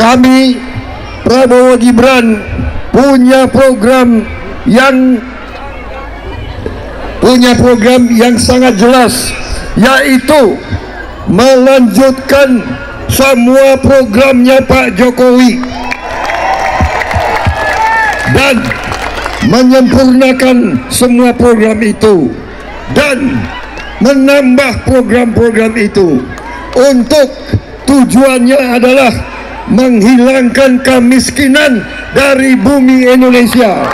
kami Prabowo Gibran punya program yang sangat jelas, yaitu melanjutkan semua programnya Pak Jokowi dan menyempurnakan semua program itu dan menambah program-program itu untuk tujuannya adalah menghilangkan kemiskinan dari bumi Indonesia.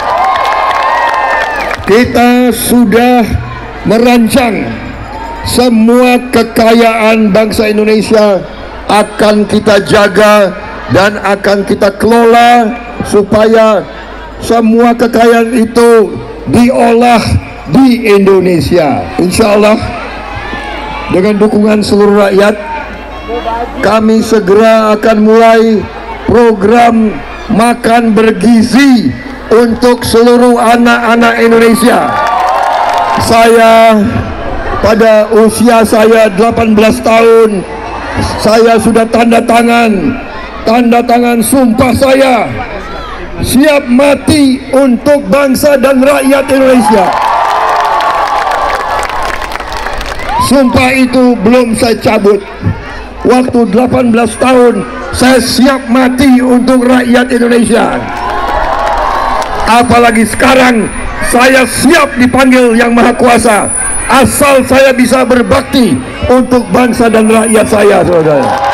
Kita sudah merancang semua kekayaan bangsa Indonesia akan kita jaga dan akan kita kelola supaya semua kekayaan itu diolah di Indonesia. Insya Allah dengan dukungan seluruh rakyat, kami segera akan mulai program makan bergizi untuk seluruh anak-anak Indonesia. Saya pada usia saya 18 tahun, saya sudah tanda tangan sumpah saya siap mati untuk bangsa dan rakyat Indonesia. Sumpah itu belum saya cabut. Waktu 18 tahun saya siap mati untuk rakyat Indonesia. Apalagi sekarang saya siap dipanggil Yang Maha Kuasa, asal saya bisa berbakti untuk bangsa dan rakyat saya, saudara.